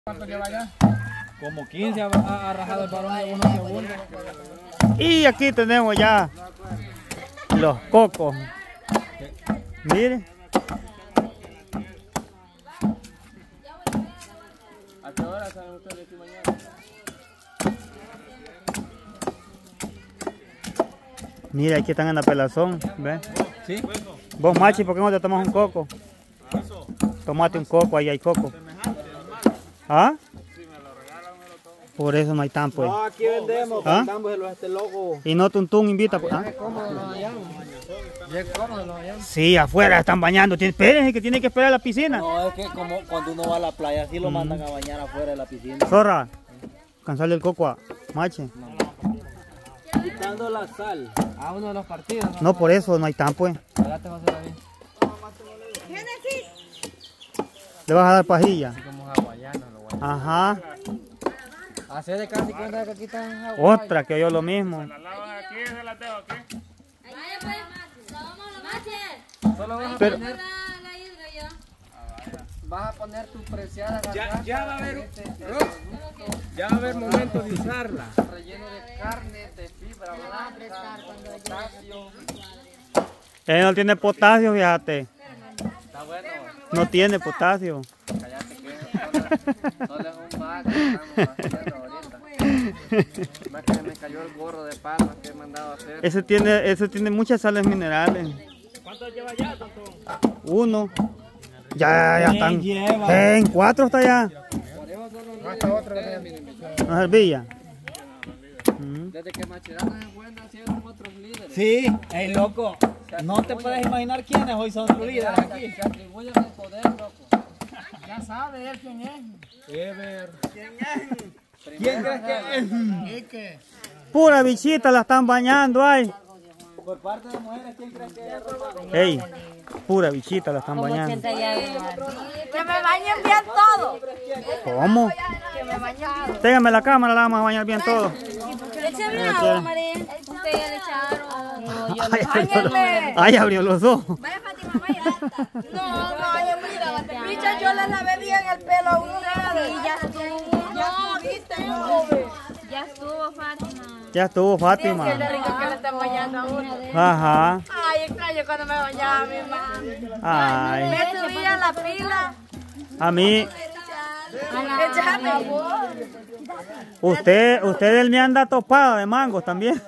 ¿Cuánto lleva ya? Como 15 ha rajado el varón de unos segundos. Y aquí tenemos ya los cocos. Mire. ¿A qué hora salen ustedes aquí mañana? Mira, aquí están en la pelazón. ¿Ves? ¿Sí? Vos, Machi, ¿por qué no te tomas un coco? Tómate un coco, ahí hay coco. ¿Ah? Por eso no hay tan, pues. No, aquí vendemos, vendamos este logo. Y no Tuntún invita, pues. ¿Ah? Es cómodo los hallamos. Es cómodo los hallamos. Sí, afuera están bañando. Espérense que tiene que esperar a la piscina. No, es que como cuando uno va a la playa, así lo mandan a bañar afuera de la piscina. Zorra, cansarle el coco a Machi. Quitando la sal. A uno de los partidos. No, por eso no hay tan, pues. Espérate, José David. Le vas a dar pajilla. Así como hawaianos, lo guayamos. Ajá. Hace de casi cuenta que aquí están en Hawái. Otra que yo lo mismo. ¿La lavan aquí? ¿Se la tengo aquí? Solo vas a Pero- poner... Vas a poner tu preciada garrafa. Ya va a haber ya va a haber momento de usarla. Relleno de carne, de fibra blanca, potasio. Él no tiene potasio, fíjate. Está bueno. No tiene potasio. Cállate que solo es un vago que estamos haciendo ahorita. Más que me cayó el gorro de palma que he mandado a hacer. Ese tiene muchas sales minerales. ¿Cuánto lleva ya, Tontón? Uno. Ya están. En 4 está ya. Hasta otro que No servía. desde que Machirano es buena, así son otros líderes. Sí, hey loco, no te puedes imaginar quiénes hoy son los líderes aquí. Se atribuyen el poder, loco. Ya sabe él quién es. Ever. ¿Quién crees que es? ¿Y qué? Pura bichita la están bañando, ay. Por parte de mujeres, ¿quién crees que es? Ey, pura bichita la están bañando. Que me bañen bien todo. ¿Cómo? Que me bañen bien. Téngame la cámara, la vamos a bañar bien todo. Échame agua, María. Usted ya le echaron. Ay, abrió los ojos. Vaya, Fátima, vaya. No, bañenme. Bicha, yo le lavé bien el pelo a ustedes. Y ya estuvo. No, viste, ya estuvo, Fátima. Ya estuvo, Fátima. Qué rico que le están bañando a uno. Ajá. Ay, extraño cuando me bañaba mi mamá. Ay. Me subía la pila. A mí, Échame. usted me anda topada de mangos también.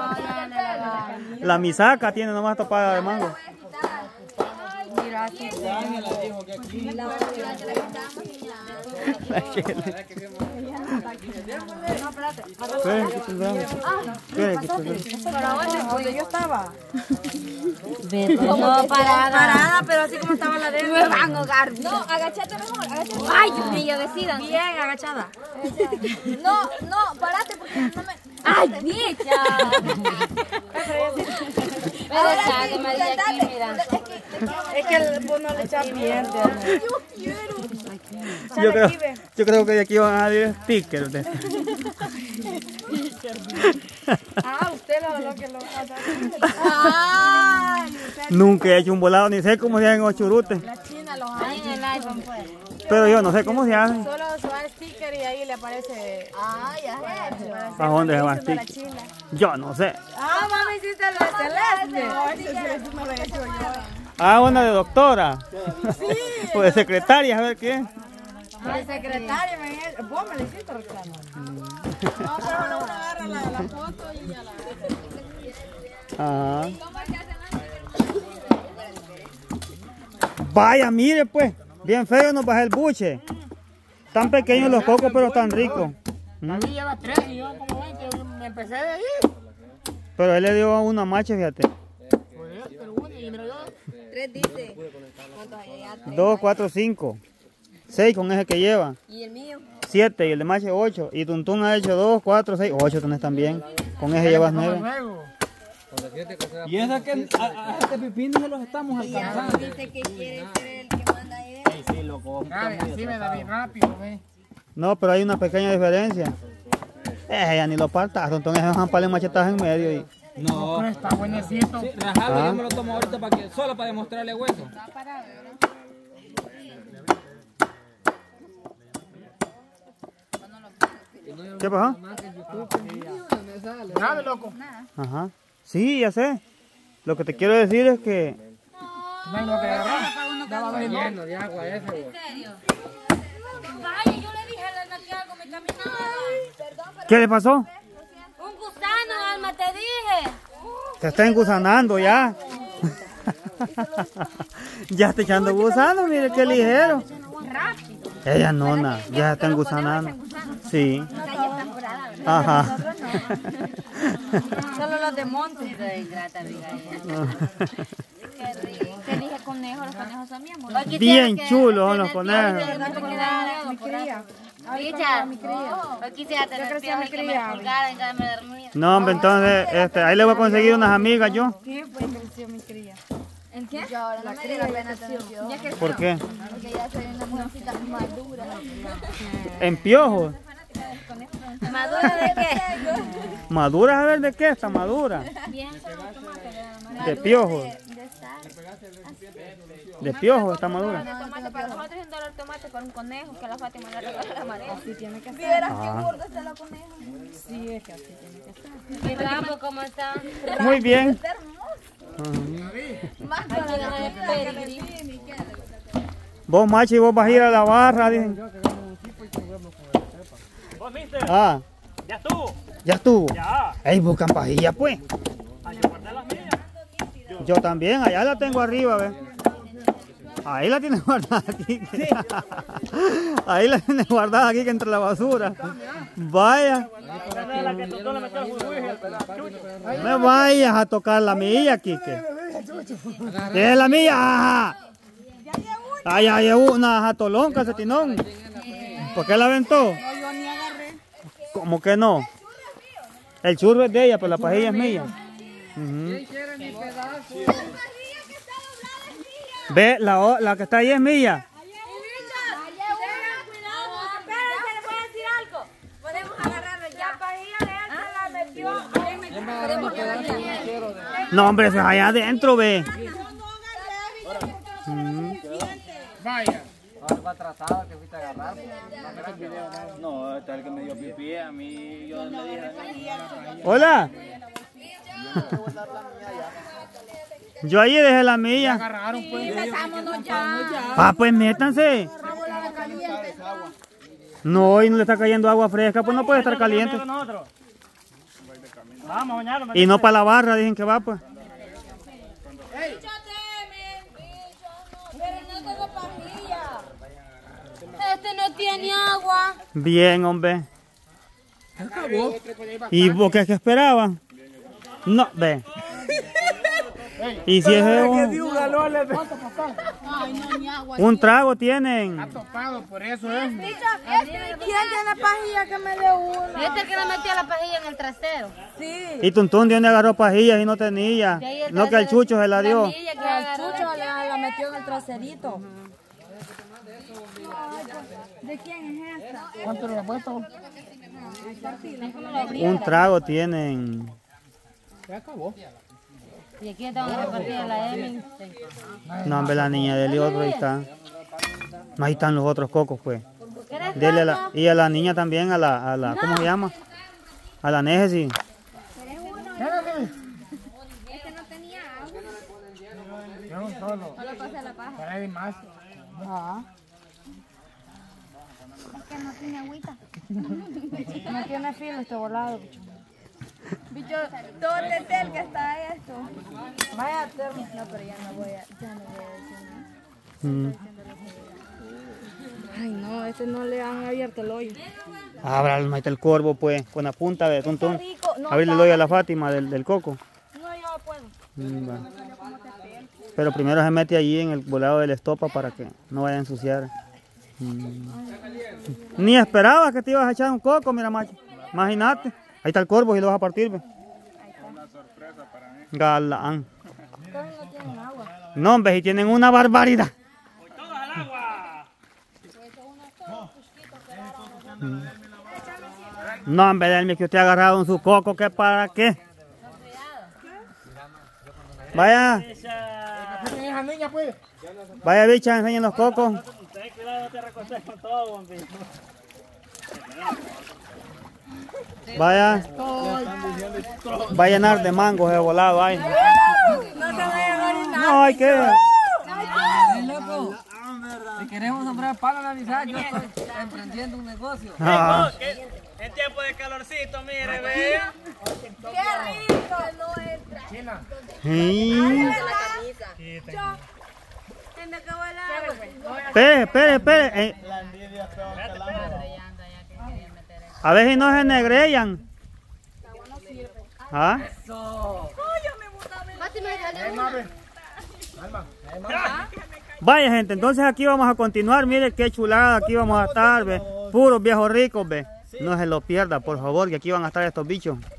La misaca tiene nomás topada de mango. Mira, aquí. ¿Para dónde? Donde yo estaba. No, Parada, pero así como estaba la de él. Me van a ahogar. No, agachate mejor, agachate. Ay, Dios mío, decidan. Bien, agachada. No, parate porque no me... Ay, bicha. Pero echate, María, aquí, mira. Es que vos no le echas bien. Yo creo que de aquí van a salir stickers. Usted lo que lo pasa. Ay, Nunca he hecho un volado, ni sé cómo se hacen los churutes. la china los Ahí en el iPhone, pues. Pero yo no sé cómo se hacen. Solo se va el sticker y ahí le aparece. Ay, ya es. ¿A dónde se va el de la sticker? china. Yo no sé. Mami, hiciste el celeste. No, ese celeste no lo he hecho yo. Ah, una de doctora. O de secretaria, a ver qué. De secretaria, vos me lo hiciste, Roxana. No, pero uno agarra la foto y ya la... Ah. Vaya, mire pues. Bien feo nos baja el buche. Tan pequeños los cocos, pero tan ricos. David lleva 3 y yo como 20. Yo me empecé de ahí. Pero él le dio a una macha, fíjate. Pero uno, y mira yo. 3 dice. ¿Cuántos hay allá? 2, 4, 5. 6 con ese que lleva. ¿Y el mío? 7 y el de macho 8. Y Tuntún ha hecho 2, 4, 6, 8 tenés también. Con ese llevas 9. Luego. Y es que a este pipino se los estamos alcanzando. Dice que quiere ser el que manda él. Sí, loco. Dale, así me da bien rápido, ve. No, pero hay una pequeña diferencia. Ya ni lo partas. Tuntún es un palo de machetadas en medio. Y... No. Pero está buenecito. Sí, rajado, yo me lo tomo ahorita solo para demostrarle hueso. ¿Qué pasó? Nada, loco. Ajá. Sí, ya sé. Lo que te quiero decir es que... No hay lo que agarrar. Ya va a ver Lleno de agua ese, güey. Vaya, yo le dije a la Ana que algo me caminaba. ¿Qué le pasó? Un gusano, Alma, te dije. Se está engusanando ya. Ya está echando gusano, mire qué ligero. Ella nona, ya está engusanando. Sí. Ajá. Solo los de monte. Te dije conejo, los conejos son mi amor. Bien chulos son los conejos. Mi cría. Hoy quisiera tener piojos y que me colgaran en cada me dormía. No, hombre, entonces, ahí le voy a conseguir unas amigas yo. Sí, pues creció mi cría. ¿En qué? Yo ahora no me da la pena tener piojos. ¿Por qué? Porque ya soy una mujercita madura. ¿En piojos? ¿Madura de qué? ¿Madura? A ver de qué está madura. Bien. De piojos. De sal. De piojos está madura. Tomate, para nosotros $1 tomate por un conejo que la Fátima le regaló a la marea. Así tiene que ser. ¿Vieras qué gorda está la coneja? Sí, es que así tiene que ser. ¿Y Rambo cómo está? Muy bien. Hay que darle pedigrí. Vos, macho, y vos vas a ir a la barra, dicen. Vos, mister, Ah, ya estuvo. ya estuvo. Ya. Ey, buscan pajilla, pues. Allá guardé las mías. Yo también, allá la tengo arriba, ve. Ahí la tiene guardada aquí. Ahí la tiene guardada aquí entre la basura. Vaya. La que tocó le metió el jujuy al chucho. No me vayas a tocar la milla, Quique. ¿Qué es la milla? Ajá. Ah, ya llevo una jatolón, calcetinón. ¿Por qué la aventó? Yo ni agarré. ¿Cómo que no? El churro es de ella, pero la pajilla es mía. Ujú. Ve, la que está ahí es mía. Espérense, les voy a decir algo. Podemos agarrarlo ya. La pajilla de él la metió. No, hombre, eso es allá adentro, ve. Vaya. Algo atrasado que fuiste a agarrar. No, este es el que me dio pipí. A mí, yo le dije. Hola. Yo ahí dejé la mía. Agarraron, pues. Ah, pues métanse. No, y no le está cayendo agua fresca, pues no puede estar caliente. Nosotros. Vamos a bañarlo. Y no para la barra, dicen que va, pues. Pero no tengo pajilla. Este no tiene agua. Bien, hombre. ¿Y vos qué esperaban? No, ve. Y si es un trago tienen. Topado, por eso es. ¿Quién tiene pajilla que me dé uno? Este que le metió la pajilla en el trasero. Sí. Y Tuntún de donde agarró pajillas y no tenía. No, que al Chucho se la dio. Al chucho la metió en el traserito. ¿De quién es esta? ¿Cuánto le ha puesto? Un trago tienen. Se acabó. Y aquí estamos repartiendo la Emily. No, hombre, la niña del otro ahí está. Ahí están los otros cocos, pues. Dele y a la niña también, a la ¿cómo se llama? A la Négesis. Este no tenía agua. Yo solo. Solo pasé la paja. Para ir más. Es que no tiene agüita. No tiene filo este volado, bicho. Bicho, todo el tel que está esto. Vaya termo. No, pero ya no voy a decir nada. Mm. Ay, no, este no le han abierto el hoyo. Ábralo, ahí está el corvo, pues, con la punta de Tuntún. Rico. No, A ver, le doy a la Fátima del coco. no, yo puedo. Va. Pero primero se mete allí en el volado de la estopa para que no vaya a ensuciar. Ni esperaba que te ibas a echar un coco, mira, macho. Imagínate. Ahí está el corvo y lo vas a partir, ve. Galán. No tienen agua. No, hombre, si tienen una barbaridad. No, hombre, denme que usted ha agarrado en su coco, ¿qué para qué? Vaya. Esa niña, pues. Vaya, bicha, enseñen los cocos. Ten cuidado, no te recortes con todo, hombre. Vaya. Va a llenar de mangos de volado ahí. No se vayan a orinar. No, hay que... Loco, si queremos sembrar palo en Navidad, yo estoy emprendiendo un negocio. Ah. En tiempo de calorcito, mire, vea. ¡Qué rico! No entra. Sí. ¿Verdad? Espere. A ver si no se negrellan. ¿Ah? Vaya gente, entonces aquí vamos a continuar. Mire qué chulada, aquí vamos a estar, ve. Puros viejos ricos, ve. No se lo pierda, por favor, que aquí van a estar estos bichos.